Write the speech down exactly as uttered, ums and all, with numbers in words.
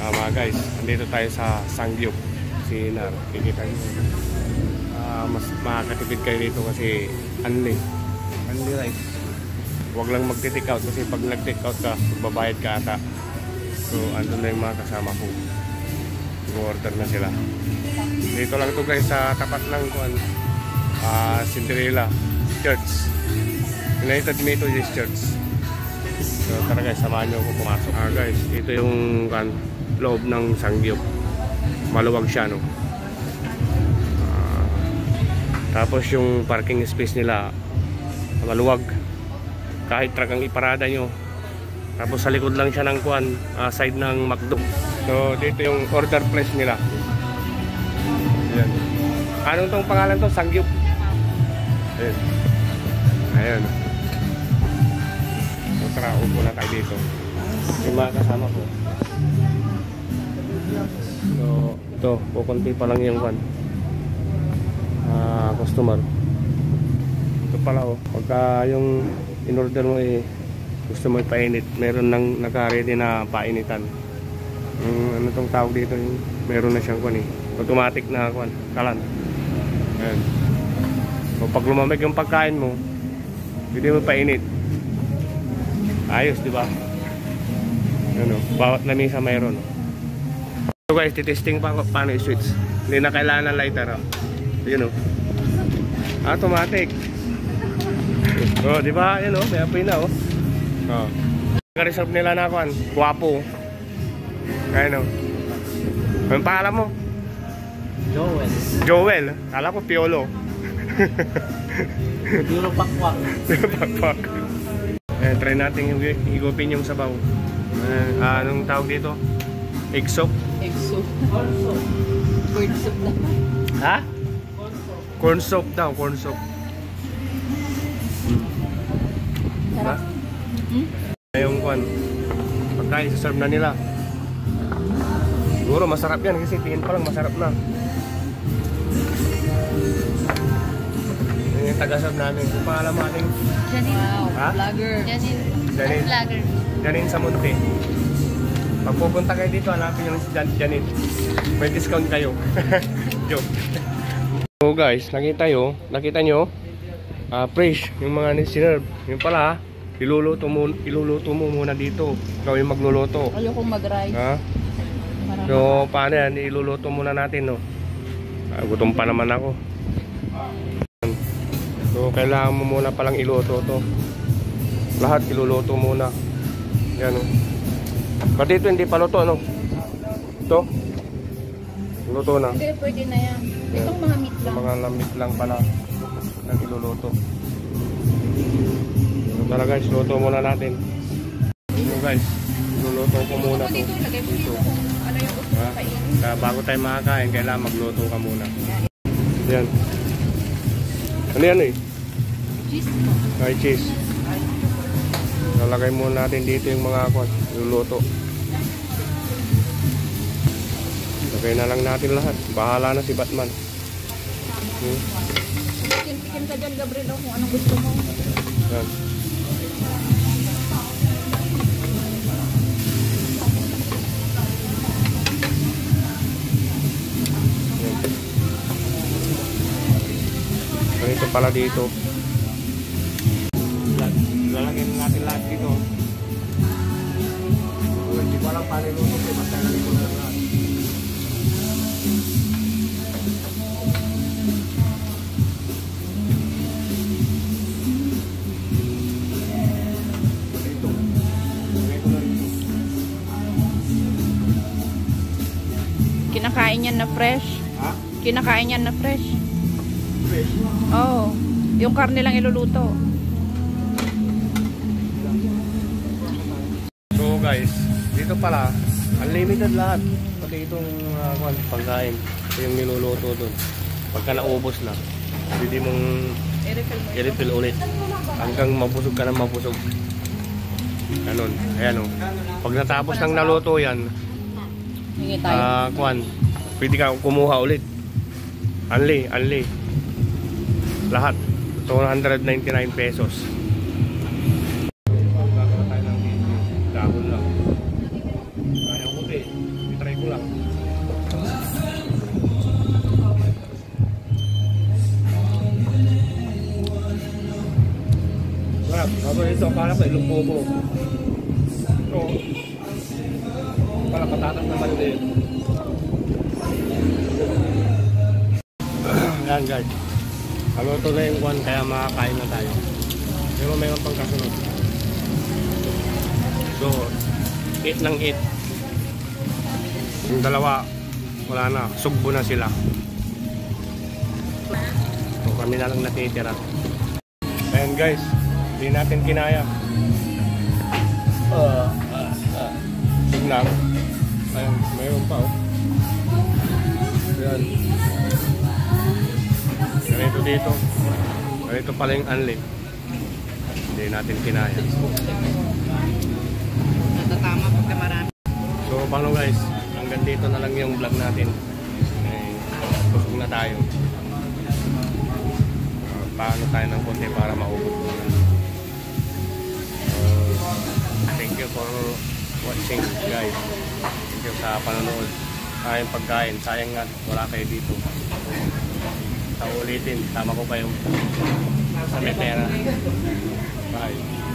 Uh, mga guys, nandito tayo sa Sangyup Sinar. Kikita nyo. Uh, mas makakatipid kayo dito kasi unli. Unli rice. Huwag lang mag-take out kasi pag nag-take out ka, babayad ka ata. So, andun na yung mga kasama ko. Order na sila. Dito lang to guys sa tapat lang kuan. Uh, Cinderella Church. United Methodist Church. So tara guys, samahan nyo ako pumasok. Ah guys, ito yung kan, loob ng Sangyup. Maluwag siya no. Ah, tapos yung parking space nila maluwag. Kahit truck ang iparada nyo. Tapos sa likod lang siya ng kuan, uh, side ng McDo. So dito yung order place nila. Ayan. Anong tong pangalan to? Sangyup. Ayan. Ayan. Tara, upo na tayo dito. Yung mga kasama ko. So, ito, kukunti pa lang yung one. Uh, customer. Ito pala oh. Pagka yung in-order mo eh, gusto mo ipainit, meron nang naka-ready na painitan. Yung ano tong tawag dito, yung, meron na siyang kwan eh. Automatic na kwan, kalan. Ayan. So, pag lumamig yung pagkain mo, pwede mo painit. Ayos, di ba? Ano, bawat lamesa mayroon. So guys, titesting pa ako paano i-switch. Hindi na kailangan ng lighter. Oh. Yun oh. Automatic. Oh, di ba? Yun oh, may apoy na oh. Oh. Naka-reserve nila na ako. Guwapo. Ayun oh. Anong pangalan mo? Joel. Joel. Kala ko Piolo. Piolo Pakwak. Piolo Pakwak. Eh, try natin higupin yung sabaw. Eh, ah, anong tawag dito? Egg soup? Egg soup. Corn soup. Corn soup naman. Ha? Corn soup daw, corn soup. Sarap. Hmm? Yung kwan, pagkain, serve na nila. Siguro masarap yan kasi tingin pa lang masarap na. Yung taga-serve namin. Yung pangalan mo ating? Janine. Wow. Ha? Vlogger. Janine. Janine. Vlogger. Janine sa Munti. Pag pupunta kayo dito, hanapin yung si Jan Janine. May discount kayo. Joke. So guys, nakita nyo, nakita nyo, uh, fresh yung mga sinerve. Yung pala, iluluto mo, iluluto mo muna dito. Ikaw yung magluluto. Ayokong mag-rice. Ha? So, paano yan? Iluluto muna natin, no? Uh, gutom pa naman ako. So, kailangan mo muna palang iluto to. Lahat iluluto muna. Yan, no? Pati ito hindi pa luto, no? Ito? Luto na. Hindi, pwede na yan. Itong mga meat lang. Mga lamit lang pala ang iluluto. So, tara guys, luto muna natin. So guys, iluluto ko muna to. Dito, lagay mo dito kung ano yung gusto mo kainin. Kaya bago tayo makakain, kailangan magluto ka muna. Yan. Ano yan eh? Cheese. Ay, cheese. Lalagay muna natin dito yung mga kwan, luluto. Lagay na lang natin lahat. Bahala na si Batman. Hmm. Pikin-pikin ka dyan, Gabriel, kung anong gusto mo. Yan. Ganito pala dito. Lalagyan natin lahat dito. Hindi ko alam paano iluto eh. Basta lalagyan ko lang lahat. Dito. Lagay ko na dito. Kinakain yan na fresh. Ha? Kinakain yan na fresh. Fresh? Oo. Oh, yung karne lang iluluto. So guys, dito pala unlimited lahat. Pati itong uh, pagkain. Ito yung niluluto dun. Pagka naubos na, pwede mong i-refill ulit. Hanggang mabusog ka na mabusog. Ganun. Ayan o. Pag natapos ng naluto yan, Hingi tayo. uh, kwan, pwede ka kumuha ulit. Unli, unli. Lahat. two hundred ninety-nine pesos. Dahon lang. Kaya ko eh. Ito, akala ko ilong bobo. Ito. Para patatas naman din. Yan guys. Haluto na yung one kaya makakain na tayo. Pero mayroon pang kasunod. So, eat ng eat. Yung dalawa, wala na. Sugbo na sila. So, kami na lang natitira. Ayan guys, hindi natin kinaya. Uh, uh, uh. Tignan. Ayun, mayroon pa oh. Ayan. Ganito dito. Ganito pala yung unli. Hindi natin kinaya. Natatama pagka marami. So paano guys, hanggang dito na lang yung vlog natin. Eh, busog na tayo. Uh, paano tayo ng konti para maubos. Uh, thank you for watching guys. Thank you sa panonood. Kayang pagkain. Sayang nga wala kayo dito. Sa ulitin, tama ko kayo sa may pera. Bye.